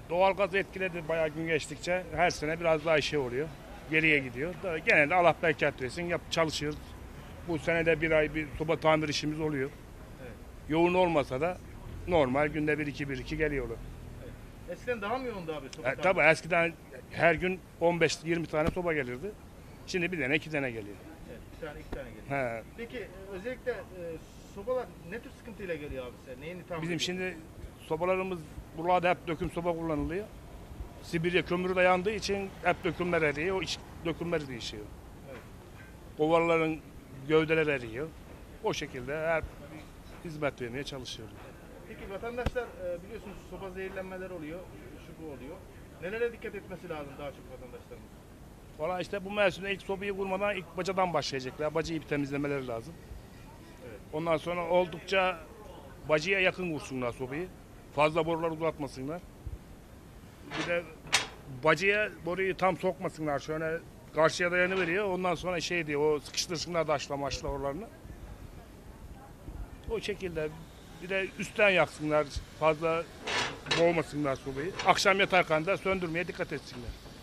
Doğalgaz etkiledi bayağı gün geçtikçe. Her sene biraz daha şey oluyor. Geriye gidiyor. Genelde Allah bereket versin. Çalışıyoruz. Bu sene de bir ay bir soba tamir işimiz oluyor. Evet. Yoğun olmasa da normal günde bir iki geliyorlar. Eskiden daha mı yoğundu abi soba Tabii eskiden her gün 15-20 tane soba gelirdi. Şimdi bir tane iki tane geliyor. Evet, bir tane iki tane geliyor. He. Peki özellikle sobalar ne tür sıkıntıyla geliyor abi size? Neyini tamir Bizim ediyorsunuz? şimdi sobalarımız buralarda hep döküm soba kullanılıyor. Sibirya kömürü de yandığı için hep dökümler eriyor. O dökümler değişiyor. Evet. Kovaların gövdeler eriyor. O şekilde hep hizmet vermeye çalışıyoruz. Peki vatandaşlar biliyorsunuz soba zehirlenmeler oluyor, şu bu oluyor. Nelere dikkat etmesi lazım daha çok vatandaşlarımız? Valla işte bu mevsimde ilk sobayı kurmadan ilk bacadan başlayacaklar. Bacayı bir temizlemeleri lazım. Evet. Ondan sonra oldukça bacaya yakın vursunlar sobayı. Fazla borular uzatmasınlar. Bir de bacaya boruyu tam sokmasınlar. Şöyle karşıya dayanıveriyor. Ondan sonra şey diyor, o sıkıştırsınlar daşla maçla oralarını. O şekilde bir de üstten yaksınlar. Fazla boğmasınlar sobayı. Akşam yatarken de söndürmeye dikkat etsinler.